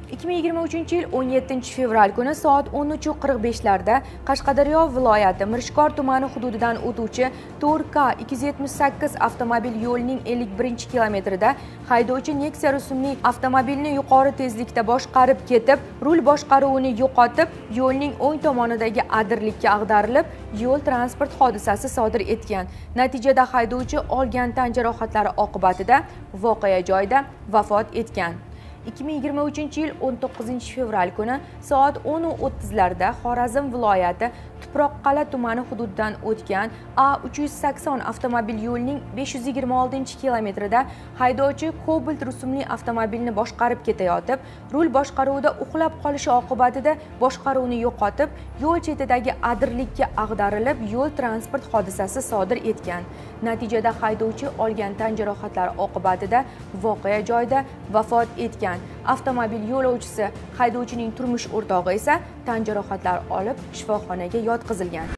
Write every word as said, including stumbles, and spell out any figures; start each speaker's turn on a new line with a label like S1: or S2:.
S1: ikki ming yigirma uchinchi yil o'n yettinchi fevral kuni soat o'n uch qirq besh larda Qashqadaryo viloyati Mirishkor tumani hududidan o'tuvchi to'rt K ikki yuz yetmish sakkiz avtomobil yo'lining ellik birinchi kilometrida haydovchi Nexia rusumli avtomobilni yuqori tezlikda boshqarib ketib, rul boshqaruvini yo'qotib, yo'lning o'ng tomonidagi adirlikka ag'darilib, yo'l transport hodisasi sodir etgan. Natijada haydovchi olgan tan jarohatlari oqibatida voqea joyida vafot etgan. ikki ming yigirma uchinchi yil o'n to'qqizinchi fevral kuni soat o'n o'ttiz larda Xorazm viloyati Tuproqqal'a tumani hududidan o'tgan A uch yuz sakson avtomobil yo'lining besh yuz yigirma oltinchi kilometrida haydovchi Cobalt rusumli avtomobilni boshqarib ketayotib, rul boshqaruvida uxlab qolishi oqibatida boshqaruvni yo'qotib, yo'l chetidagi adirlikka ag'darilib, yo'l transport hodisasi sodir etgan. Natijada haydovchi olgan tan jarohatlari oqibatida voqea joyida vafot etgan. Avtomobil yo'lovchisi, haydovchining turmush o'rtog'i esa tan jarohatlari olib shifoxonaga yotqizilgan.